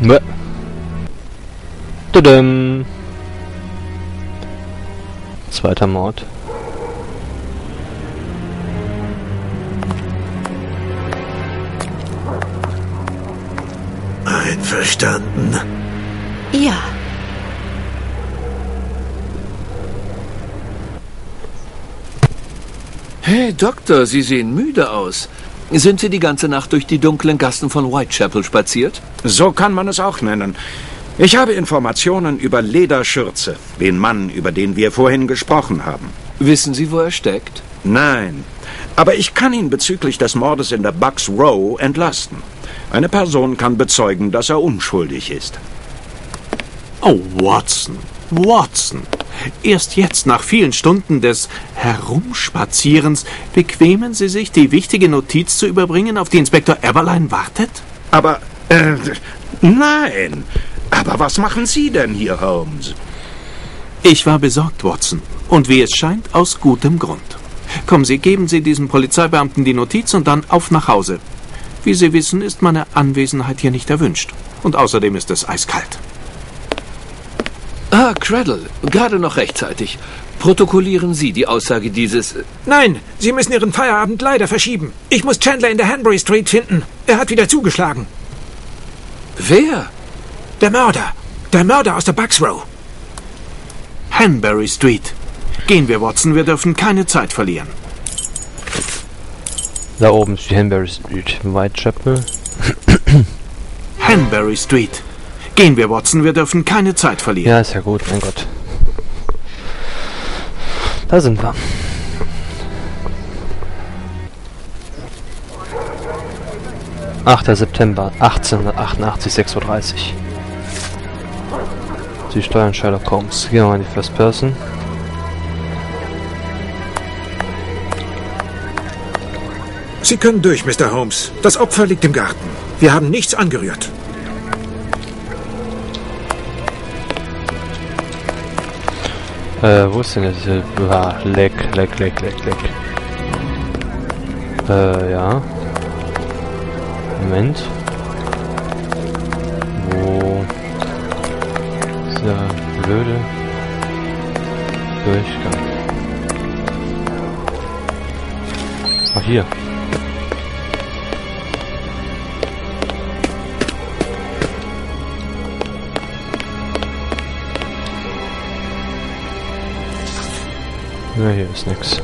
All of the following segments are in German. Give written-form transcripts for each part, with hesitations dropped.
Bäh. Tudum. Zweiter Mord. Einverstanden. Ja. Hey, Doktor, Sie sehen müde aus. Sind Sie die ganze Nacht durch die dunklen Gassen von Whitechapel spaziert? So kann man es auch nennen. Ich habe Informationen über Lederschürze, den Mann, über den wir vorhin gesprochen haben. Wissen Sie, wo er steckt? Nein, aber ich kann ihn bezüglich des Mordes in der Bucks Row entlasten. Eine Person kann bezeugen, dass er unschuldig ist. Oh, Watson, Watson. Erst jetzt, nach vielen Stunden des Herumspazierens, bequemen Sie sich, die wichtige Notiz zu überbringen, auf die Inspektor Eberlein wartet? Aber, nein. Aber was machen Sie denn hier, Holmes? Ich war besorgt, Watson. Und wie es scheint, aus gutem Grund. Kommen Sie, geben Sie diesem Polizeibeamten die Notiz und dann auf nach Hause. Wie Sie wissen, ist meine Anwesenheit hier nicht erwünscht. Und außerdem ist es eiskalt. Ah, Cradle, gerade noch rechtzeitig. Protokollieren Sie die Aussage dieses... Nein, Sie müssen Ihren Feierabend leider verschieben. Ich muss Chandler in der Hanbury Street finden. Er hat wieder zugeschlagen. Wer? Der Mörder. Der Mörder aus der Bucks Row. Hanbury Street. Gehen wir, Watson, wir dürfen keine Zeit verlieren. Da oben ist die Hanbury Street. Whitechapel. Hanbury Street. Gehen wir, Watson, wir dürfen keine Zeit verlieren. Ja, ist ja gut, mein Gott. Da sind wir. »8. September, 1888, 6:30 Uhr. Sie steuern Sherlock Holmes. Gehen wir mal in die First Person. Sie können durch, Mr. Holmes. Das Opfer liegt im Garten. Wir haben nichts angerührt. Wo ist denn jetzt? Leck. Ja. Moment. Wo ist der blöde Durchgang? Ach, hier. Ja, hier ist nix.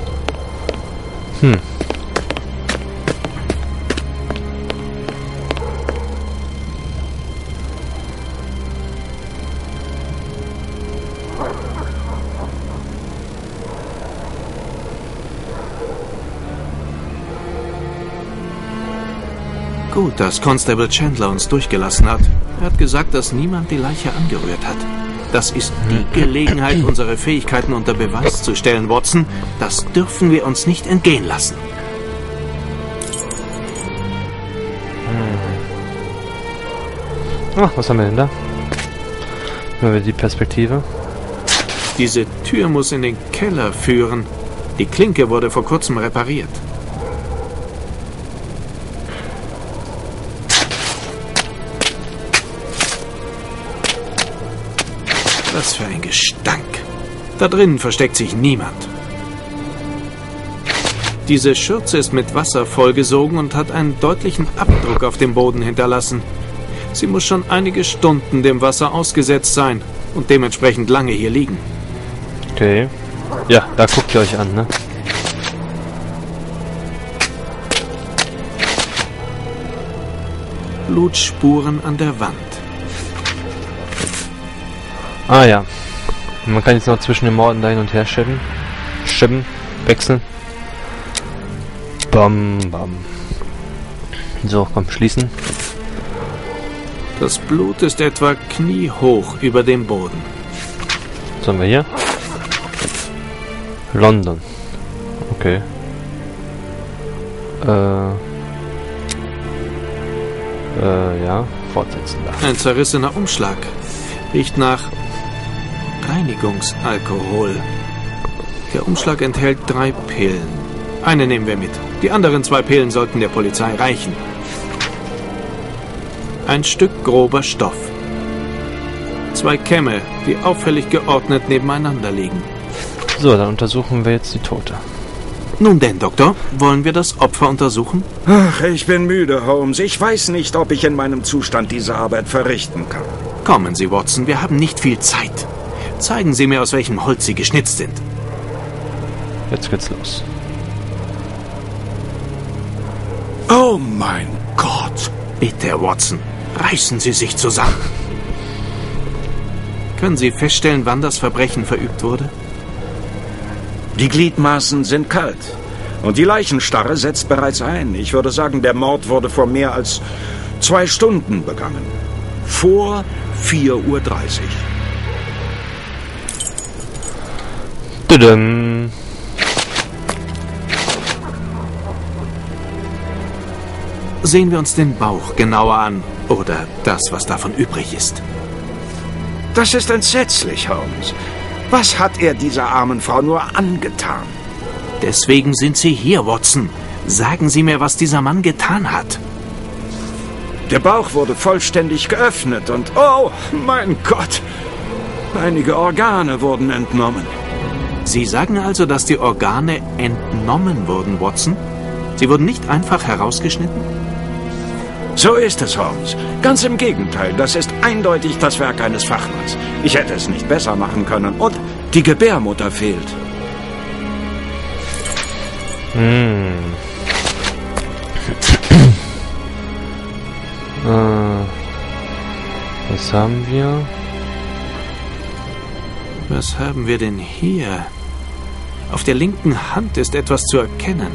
Gut, dass Constable Chandler uns durchgelassen hat. Er hat gesagt, dass niemand die Leiche angerührt hat. Das ist die Gelegenheit, unsere Fähigkeiten unter Beweis zu stellen, Watson. Das dürfen wir uns nicht entgehen lassen. Ach, was haben wir denn da? Nehmen wir die Perspektive. Diese Tür muss in den Keller führen. Die Klinke wurde vor kurzem repariert. Was für ein Gestank. Da drinnen versteckt sich niemand. Diese Schürze ist mit Wasser vollgesogen und hat einen deutlichen Abdruck auf dem Boden hinterlassen. Sie muss schon einige Stunden dem Wasser ausgesetzt sein und dementsprechend lange hier liegen. Okay. Ja, da guckt ihr euch an, ne? Blutspuren an der Wand. Ah ja. Man kann jetzt noch zwischen den Morden da hin und her schieben, wechseln. Bam, bam. So, komm, schließen. Das Blut ist etwa kniehoch über dem Boden. Was haben wir hier? London. Okay. Ja, fortsetzen da. Ein zerrissener Umschlag. Riecht nach Reinigungsalkohol. Der Umschlag enthält 3 Pillen. Eine nehmen wir mit. Die anderen 2 Pillen sollten der Polizei reichen. Ein Stück grober Stoff. 2 Kämme, die auffällig geordnet nebeneinander liegen. So, dann untersuchen wir jetzt die Tote. Nun denn, Doktor, wollen wir das Opfer untersuchen? Ach, ich bin müde, Holmes. Ich weiß nicht, ob ich in meinem Zustand diese Arbeit verrichten kann. Kommen Sie, Watson, wir haben nicht viel Zeit. Zeigen Sie mir, aus welchem Holz Sie geschnitzt sind. Jetzt geht's los. Oh mein Gott! Bitte, Watson, reißen Sie sich zusammen. Können Sie feststellen, wann das Verbrechen verübt wurde? Die Gliedmaßen sind kalt. Und die Leichenstarre setzt bereits ein. Ich würde sagen, der Mord wurde vor mehr als 2 Stunden begangen. Vor 4:30 Uhr. Tudum. Sehen wir uns den Bauch genauer an. Oder das, was davon übrig ist. Das ist entsetzlich, Holmes. Was hat er dieser armen Frau nur angetan? Deswegen sind Sie hier, Watson. Sagen Sie mir, was dieser Mann getan hat. Der Bauch wurde vollständig geöffnet und, oh mein Gott, einige Organe wurden entnommen. Sie sagen also, dass die Organe entnommen wurden, Watson? Sie wurden nicht einfach herausgeschnitten? So ist es, Holmes. Ganz im Gegenteil, das ist eindeutig das Werk eines Fachmanns. Ich hätte es nicht besser machen können. Und die Gebärmutter fehlt. Was haben wir? Was haben wir denn hier? Auf der linken Hand ist etwas zu erkennen.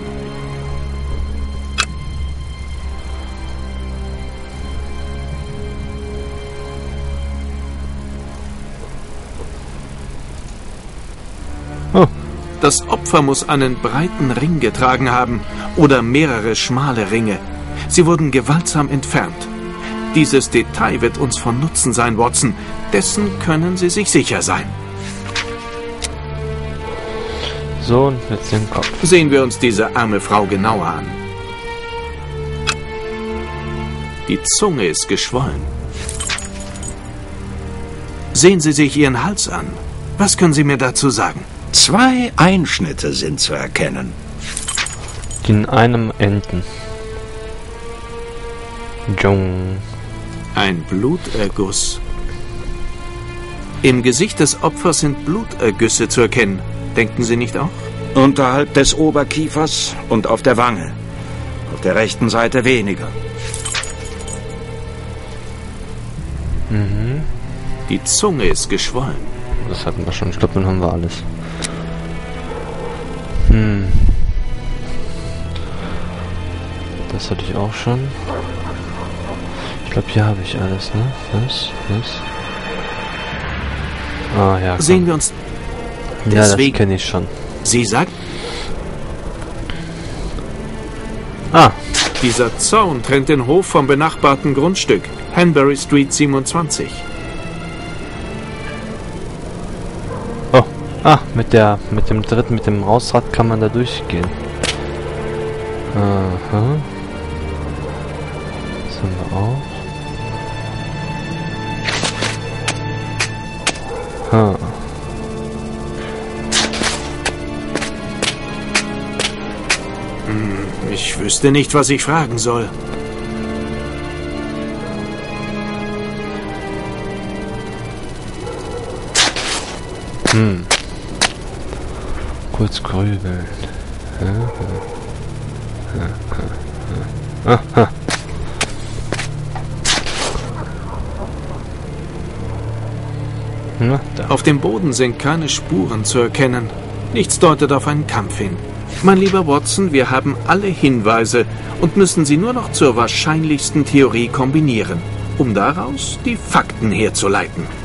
Oh. Das Opfer muss einen breiten Ring getragen haben oder mehrere schmale Ringe. Sie wurden gewaltsam entfernt. Dieses Detail wird uns von Nutzen sein, Watson. Dessen können Sie sich sicher sein. So, und jetzt den Kopf. Sehen wir uns diese arme Frau genauer an. Die Zunge ist geschwollen. Sehen Sie sich Ihren Hals an. Was können Sie mir dazu sagen? 2 Einschnitte sind zu erkennen. Die in einem enden. Jung. Ein Bluterguss. Im Gesicht des Opfers sind Blutergüsse zu erkennen. Denken Sie nicht auch? Unterhalb des Oberkiefers und auf der Wange. Auf der rechten Seite weniger. Die Zunge ist geschwollen. Das hatten wir schon. Ich glaube, dann haben wir alles. Das hatte ich auch schon. Ich glaube, hier habe ich alles, ne? Das. Ah, ja. Komm. Sehen wir uns... Ja, das Deswegen- kenne ich schon. Sie sagt, Ah, dieser Zaun trennt den Hof vom benachbarten Grundstück, Hanbury Street 27. oh. Ah, mit dem dritten, mit dem Rausrad kann man da durchgehen. Aha. Das haben wir auch. Ha. Ich wüsste nicht, was ich fragen soll. Kurz grübeln. Na, da. Auf dem Boden sind keine Spuren zu erkennen. Nichts deutet auf einen Kampf hin. Mein lieber Watson, wir haben alle Hinweise und müssen sie nur noch zur wahrscheinlichsten Theorie kombinieren, um daraus die Fakten herzuleiten.